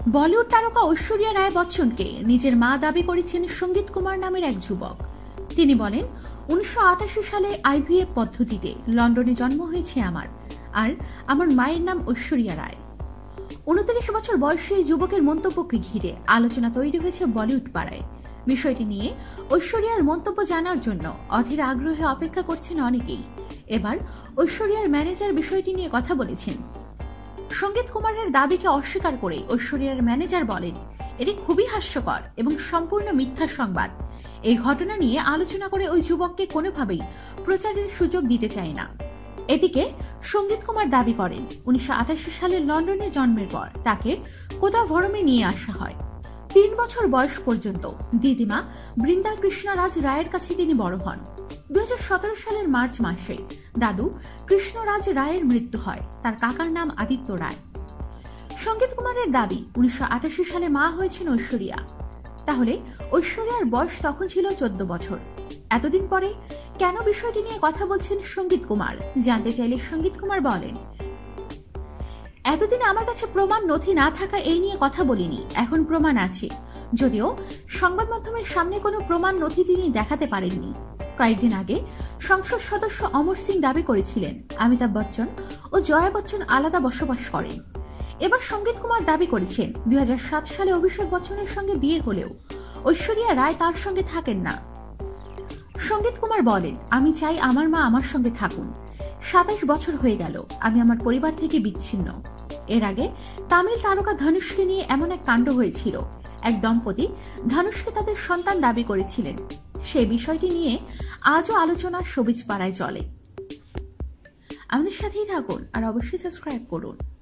বলিউড তারকা ঐশ্বরিয়া রায় বচ্চনকে নিজের মা দাবি করেছেন সঙ্গীত কুমার নামের এক যুবক। তিনি বলেন, 1988 সালে আইভিএফ পদ্ধতিতে লন্ডনে জন্ম হয়েছে আমার, আর আমার মায়ের নাম ঐশ্বরিয়া রায়। 29 বছর বয়সী এই যুবকের মন্তব্যকে ঘিরে আলোচনা তৈরি হয়েছে বলিউড পাড়ায়। বিষয়টি নিয়ে ঐশ্বরিয়ার মন্তব্য জানার জন্য অধীর আগ্রহে অপেক্ষা করছেন অনেকেই। এবার ঐশ্বরিয়ার ম্যানেজার বিষয়টি নিয়ে কথা বলেছেন। সঙ্গীত কুমারের দাবিকে অস্বীকার করে ঐশ্বরিয়ার ম্যানেজার বলেন, এটি খুবই হাস্যকর এবং সম্পূর্ণ মিথ্যা সংবাদ। এই ঘটনা নিয়ে আলোচনা করে ওই যুবককে কোনোভাবেই প্রচারের সুযোগ দিতে চায় না। এদিকে সঙ্গীত কুমার দাবি করেন, 1988 সালে লন্ডনে জন্মের পর তাকে কোদাভরমে নিয়ে আসা হয়। 3 বছর বয়স পর্যন্ত দিদিমা বৃন্দা কৃষ্ণরাজ রায়ের কাছে তিনি বড় হন। 2017 সালের মার্চ মাসে দাদু কৃষ্ণরাজ রায়ের মৃত্যু হয়। তার কাকার নাম আদিত্য রায়। সঙ্গীত কুমারের দাবি, 1988 সালে মা হয়েছেন ঐশ্বরিয়া। তাহলে ঐশ্বরিয়ার বয়স তখন ছিল 14 বছর। এতদিন পরে কেন বিষয়টি নিয়ে কথা বলছেন সঙ্গীত কুমার? জানতে চাইলে সঙ্গীত কুমার বলেন, এতদিন আমার কাছে প্রমাণ নথি না থাকা এই নিয়ে কথা বলিনি, এখন প্রমাণ আছে। যদিও সংবাদ মাধ্যমের সামনে কোনো প্রমাণ নথি তিনি দেখাতে পারেননি। কয়েকদিন আগে সংসদ সদস্য অমর সিং দাবি করেছিলেন অমিতাভ বচ্চন ও জয়া বচ্চন আলাদা বসবাস করেন। এবার সঙ্গীত কুমার দাবি করেছেন, 2007 সালে অভিষেক বচ্চনের সঙ্গে বিয়ে হলেও ঐশ্বরিয়া রায় তার সঙ্গে থাকেন না। সঙ্গীত কুমার বলেন, আমি চাই আমার মা আমার সঙ্গে থাকুন। 27 বছর হয়ে গেল আমি আমার পরিবার থেকে বিচ্ছিন্ন। এর আগে তামিল তারকা ধনুষকে নিয়ে এমন এক কাণ্ড হয়েছিল। এক দম্পতি ধনুষকে তাদের সন্তান দাবি করেছিলেন। সেই বিষয়টি নিয়ে আজও আলোচনা শোবিজ পাড়ায় চলে। আমাদের সাথেই থাকুন আর অবশ্যই সাবস্ক্রাইব করুন।